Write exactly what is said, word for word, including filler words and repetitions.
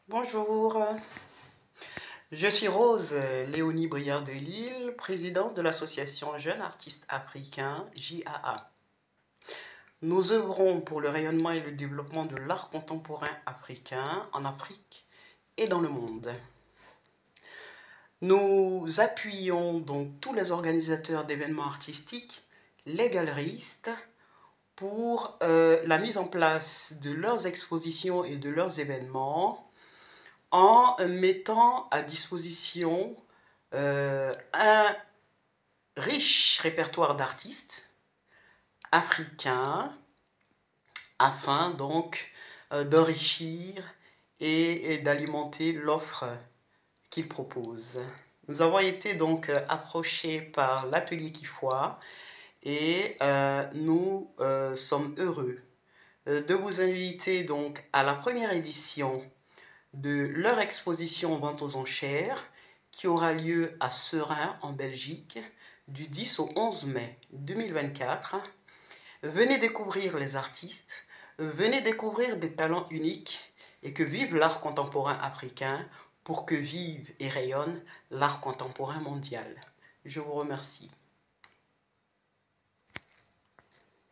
Bonjour, je suis Rose Léonie Briard de Lille, présidente de l'association Jeunes Artistes Africains, J A A. Nous œuvrons pour le rayonnement et le développement de l'art contemporain africain en Afrique et dans le monde. Nous appuyons donc tous les organisateurs d'événements artistiques, les galeristes, pour euh, la mise en place de leurs expositions et de leurs événements, en mettant à disposition euh, un riche répertoire d'artistes africains afin donc euh, d'enrichir et, et d'alimenter l'offre qu'ils proposent. Nous avons été donc euh, approchés par l'atelier Kifoua et euh, nous euh, sommes heureux euh, de vous inviter donc à la première édition de leur exposition Vente aux enchères qui aura lieu à Seraing en Belgique du dix au onze mai deux mille vingt-quatre. Venez découvrir les artistes, venez découvrir des talents uniques et que vive l'art contemporain africain pour que vive et rayonne l'art contemporain mondial. Je vous remercie.